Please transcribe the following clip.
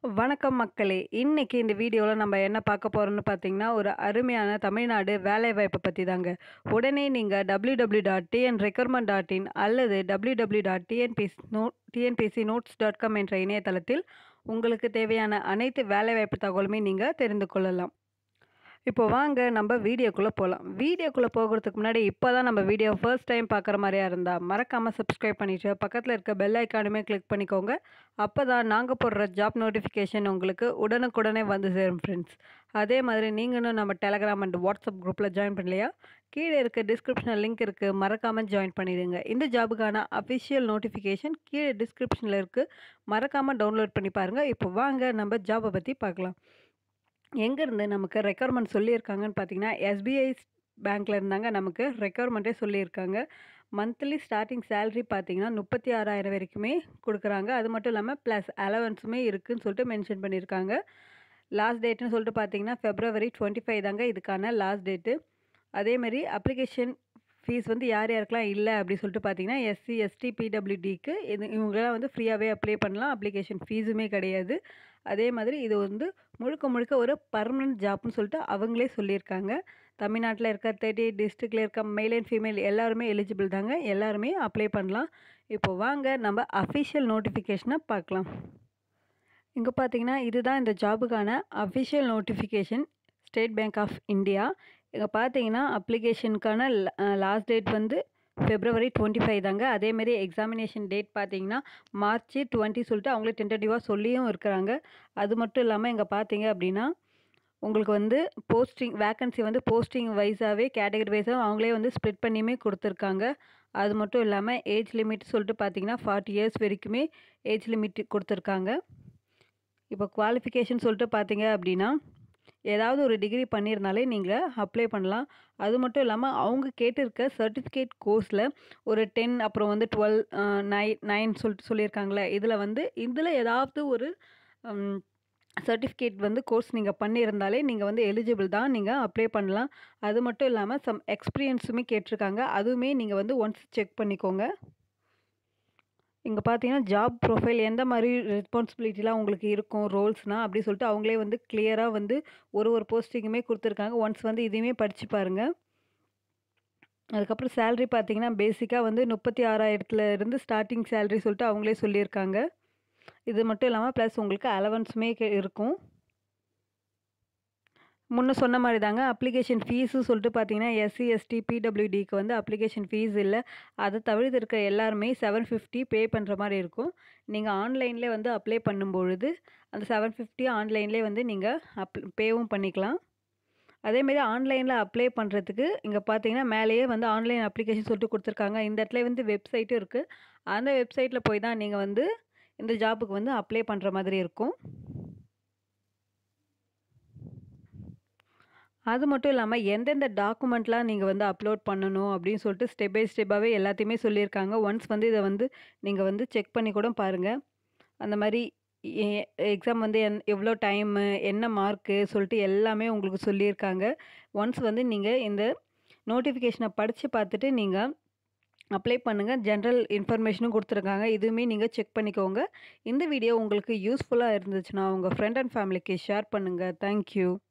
வணக்கம் மக்களே! இன்னைக்கு இந்த வீடியோல நம்ம என்ன பார்க்க போறோம்னு பார்த்தீங்கன்னா, ஒரு அருமையான தமிழ்நாடு வேலைவாய்ப்ப பத்தி தாங்க. உடனே நீங்க www.tnrecruitment.in அல்லது www.tnpcnotes.com என்ற இணையதளத்தில் உங்களுக்கு தேவையான அனைத்து வேலைவாய்ப்பு தகவலுமே நீங்க தெரிந்து கொள்ளலாம். இப்போ வாங்க நம்ம வீடியோக்குள்ள போலாம். வீடியோக்குள்ள போகறதுக்கு முன்னாடி இப்பதான் நம்ம வீடியோ ஃபர்ஸ்ட் டைம் பார்க்குற மாரியா இருந்தா, மறக்காம சப்ஸ்கிரைப் பண்ணிட்டு பக்கத்துல இருக்க பெல் ஐகானுமே கிளிக் பண்ணிக்கோங்க. அப்பதான் நாங்க போடுற ஜாப் நோட்டிஃபிகேஷன் உங்களுக்கு உடனுக்குடனே வந்து சேரும் ஃப்ரெண்ட்ஸ். அதே மாதிரி நீங்களும் நம்ம டெலகிராம் அண்ட் வாட்ஸ்அப் குரூப்ல ஜாயின் பண்ணலையா? கீழே இருக்க டிஸ்கிரிப்ஷன்ல லிங்க் இருக்கு. மறக்காம ஜாயின் பண்ணிடுங்க. இந்த ஜாபுக்கான அஃபிஷியல் நோட்டிஃபிகேஷன் கீழே டிஸ்கிரிப்ஷன்ல இருக்கு. மறக்காம டவுன்லோட் பண்ணி பாருங்க. இப்போ வாங்க நம்ம ஜாபை பத்தி பார்க்கலாம். எங்கேருந்து நமக்கு ரெக்யர்மெண்ட் சொல்லியிருக்காங்கன்னு பார்த்தீங்கன்னா, எஸ்பிஐ பேங்க்ல இருந்தாங்க நமக்கு ரெக்யர்மெண்ட்டே சொல்லியிருக்காங்க. மந்த்லி ஸ்டார்ட்டிங் சேலரி பார்த்தீங்கன்னா 36,000 வரைக்குமே குடுக்குறாங்க. அது மட்டும் இல்லாம ப்ளஸ் அலவன்ஸுமே இருக்குன்னு சொல்லிட்டு மென்ஷன் பண்ணியிருக்காங்க. லாஸ்ட் டேட்ன்னு சொல்லிட்டு பார்த்தீங்கன்னா, February 25 தாங்க இதுக்கான லாஸ்ட் டேட்டு. அதேமாரி அப்ளிகேஷன் ஃபீஸ் வந்து யார் யாருக்கெல்லாம் இல்ல அப்படி சொல்லிட்டு பார்த்தீங்கன்னா, எஸ்சி, எஸ்டி, பிடபிள்யூடிக்கு இவங்கலாம் வந்து ஃப்ரீயாவே அப்ளை பண்ணலாம். அப்ளிகேஷன் ஃபீஸுமே கிடையாது. அதே மாதிரி இது வந்து முழுக்க முழுக்க ஒரு பெர்மனன்ட் ஜாப்னு சொல்லிட்டு அவங்களே சொல்லியிருக்காங்க. தமிழ்நாட்டில இருக்க 38 டிஸ்ட்ரிக்ட்ல இருக்க மேல் அண்ட் ஃபீமேல் எல்லாருமே எலிஜிபிள் தாங்க. எல்லாருமே அப்ளை பண்ணலாம். இப்போ வாங்க நம்ம அஃபிஷியல் நோட்டிஃபிகேஷன பார்க்கலாம். இங்க பார்த்தீங்கன்னா, இதுதான் இந்த ஜாபுக்கான official notification State Bank of India. இங்க பார்த்தீங்கன்னா, அப்ளிகேஷனுக்கான லாஸ்ட் டேட் வந்து February 25 தாங்க. அதேமாரி எக்ஸாமினேஷன் டேட் பார்த்தீங்கன்னா, March 20 சொல்லிட்டு அவங்களே டென்டேட்டிவா சொல்லியும் இருக்கிறாங்க. அது மட்டும் இல்லாம இங்க பார்த்தீங்க அப்படின்னா, உங்களுக்கு வந்து வேக்கன்சி வந்து போஸ்டிங் வைஸாவே கேட்டகரி வைஸா அவங்களே வந்து ஸ்ப்ளிட் பண்ணியுமே குடுத்துருக்காங்க. அது மட்டும் இல்லாம ஏஜ் லிமிட் சொல்லிட்டு பார்த்தீங்கன்னா, 40 இயர்ஸ் வரைக்குமே ஏஜ் லிமிட் குடுத்துருக்காங்க. இப்போ குவாலிஃபிகேஷன் சொல்லிட்டு பார்த்தீங்க அப்படின்னா, ஏதாவது ஒரு டிகிரி பண்ணியிருந்தாலே நீங்க அப்ளை பண்ணலாம். அது மட்டும் இல்லாம அவங்க கேட்டிருக்க சர்டிஃபிகேட் கோர்ஸ்ல ஒரு 10 அப்புறம் வந்து 12 9 சொல்லிட்டு சொல்லியிருக்காங்கல்ல. இதில ஏதாவது ஒரு ம் சர்டிஃபிகேட் வந்து கோர்ஸ் நீங்க பண்ணியிருந்தாலே நீங்க வந்து எலிஜிபிள் தான். நீங்க அப்ளை பண்ணலாம். அது மட்டும் இல்லாம சம் எக்ஸ்பீரியன்ஸுமே கேட்டிருக்காங்க. அதுவுமே நீங்க வந்து ஒன்ஸ் செக் பண்ணிக்கோங்க. இங்க பார்த்தீங்கன்னா, ஜாப் ப்ரொஃபைல் எந்த மாரி ரெஸ்பான்சிபிலிட்டிலாம் உங்களுக்கு இருக்கும் ரோல்ஸ்னா, அப்படி சொல்லிட்டு அவங்களே வந்து கிளியரா வந்து ஒரு போஸ்டிங்குமே குடுத்துருக்காங்க. ஒன்ஸ் வந்து இதையுமே படிச்சு பாருங்க. அதுக்கப்புறம் சேலரி பார்த்தீங்கன்னா, பேசிக்கா வந்து 36,000த்துல இருந்து ஸ்டார்ட்டிங் சேலரி சொல்லிட்டு அவங்களே சொல்லியிருக்காங்க. இது மட்டும் இல்லாம ப்ளஸ் உங்களுக்கு அலவன்ஸுமே இருக்கும். முன்ன சொன்ன மாரி தாங்க அப்ளிகேஷன் ஃபீஸு சொல்லிட்டு பார்த்தீங்கன்னா, எஸ்சி, எஸ்டி, பிடபிள்யூடிக்கு வந்து அப்ளிகேஷன் ஃபீஸ் இல்ல. அத தவிர்த்து இருக்க எல்லாருமே 750 பே பண்ற மாரி இருக்கும். நீங்க ஆன்லைன்லேயே வந்து அப்ளை பண்ணும்பொழுது, அந்த 750 ஆன்லைன்லேயே வந்து நீங்க பேவும் பண்ணிக்கலாம். அதேமாரி ஆன்லைன்ல அப்ளை பண்ணுறதுக்கு இங்க பார்த்தீங்கன்னா, மேலேயே வந்து ஆன்லைன் அப்ளிகேஷன் சொல்லிட்டு குடுத்துருக்காங்க. இந்த இடத்துல வந்து வெப்சைட்டும் இருக்கு. அந்த வெப்சைட்ல போய் தான் நீங்க வந்து இந்த ஜாப்புக்கு வந்து அப்ளை பண்ற மாதிரி இருக்கும். அது மட்டும் இல்லாம, எந்தெந்த டாக்குமெண்ட்லாம் நீங்க வந்து அப்லோட் பண்ணணும் அப்படின்னு சொல்லிட்டு ஸ்டெப் பை ஸ்டெப்பாவே எல்லாத்தையுமே சொல்லியிருக்காங்க. ஒன்ஸ் வந்து இத வந்து நீங்க வந்து செக் பண்ணி கூட பாருங்க. அந்த மாரி எ எக்ஸாம் வந்து எவ்வளோ டைமு, என்ன மார்க்கு சொல்லிட்டு எல்லாமே உங்களுக்கு சொல்லியிருக்காங்க. ஒன்ஸ் வந்து நீங்க இந்த நோட்டிஃபிகேஷன படிச்சு பார்த்துட்டு நீங்க அப்ளை பண்ணுங்க. ஜெனரல் இன்ஃபர்மேஷனும் குடுத்துருக்காங்க. இதுவுமே நீங்க செக் பண்ணிக்கோங்க. இந்த வீடியோ உங்களுக்கு யூஸ்ஃபுல்லா இருந்துச்சுன்னா, உங்க ஃப்ரெண்ட் அண்ட் ஃபேமிலிக்கு ஷேர் பண்ணுங்க. Thank you.